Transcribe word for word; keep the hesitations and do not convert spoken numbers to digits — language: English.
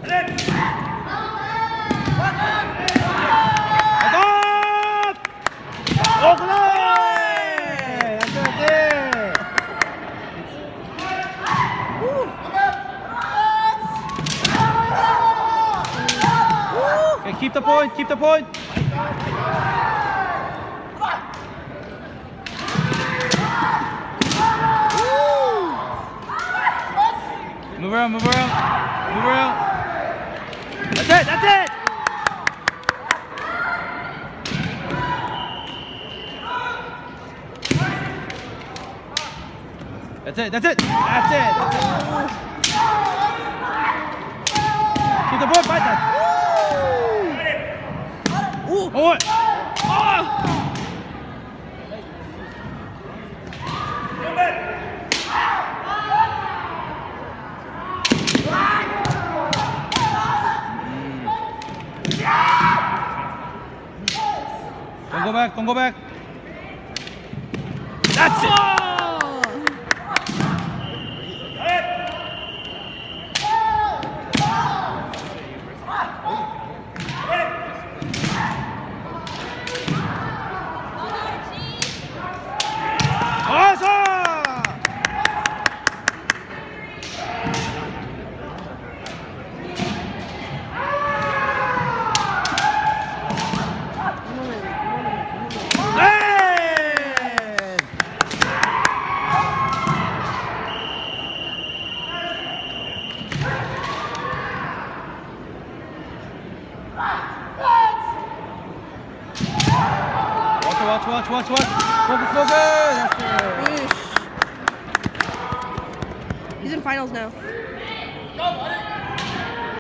Okay, keep the point, keep the point. Move around, move around, move around. That's it, that's it! That's it, that's it! That's it! That's it. Keep the point, fight that! Ooh! Oh! Oh! Don't go back, don't go back. That's it! Oh! Watch, watch, watch, watch. Focus, focus. He's in finals now.